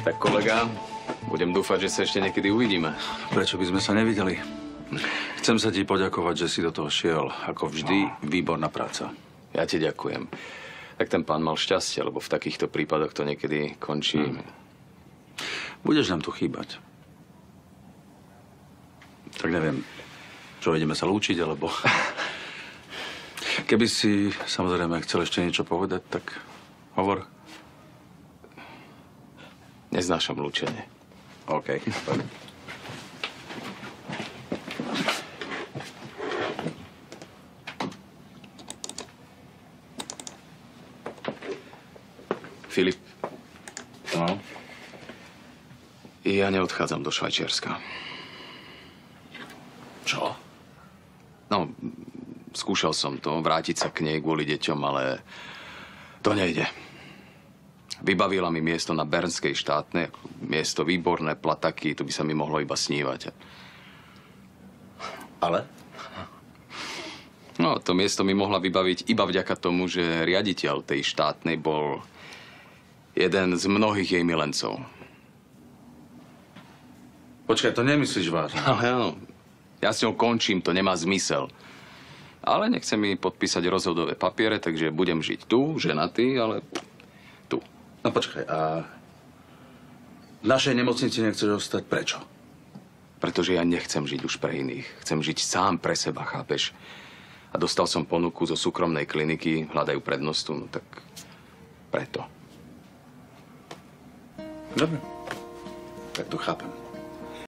Tak kolega, budem dúfať, že sa ešte niekedy uvidíme. Prečo by sme sa nevideli? Chcem sa ti poďakovať, že si do toho šiel. Ako vždy, výborná práca. Ja ti ďakujem. Tak ten pán mal šťastie, lebo v takýchto prípadoch to niekedy končí. Budeš nám tu chýbať. Tak neviem, čo ideme sa lúčiť, alebo... Keby si samozrejme chcel ešte niečo povedať, tak hovor. Neznášam lúčenie. OK. Filip. No? Ja neodchádzam do Švajčiarska. Čo? No, skúšal som to, vrátiť sa k nej kvôli deťom, ale to nejde. Vybavila mi miesto na Bernskej štátnej, miesto výborné, plataky, to by sa mi mohlo iba snívať. Ale? No, to miesto mi mohla vybaviť iba vďaka tomu, že riaditeľ tej štátnej bol jeden z mnohých jej milencov. Počkaj, to nemyslíš vážne? Ale áno, ja s ňou končím, to nemá zmysel. Ale nechce mi podpísať rozhodové papiere, takže budem žiť tu, ženatý, ale tu. No počkaj, a v našej nemocnici nechceš ostať prečo? Pretože ja nechcem žiť už pre iných. Chcem žiť sám pre seba, chápeš? A dostal som ponuku zo súkromnej kliniky, hľadajú prednostu, no tak preto. Dobre, tak to chápem.